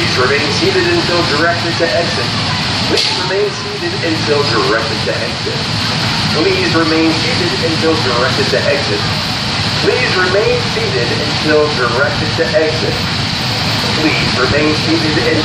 Please remain seated until directed to exit. Please remain seated until directed to exit. Please remain seated until directed to exit. Please remain seated until directed to exit. Please remain seated until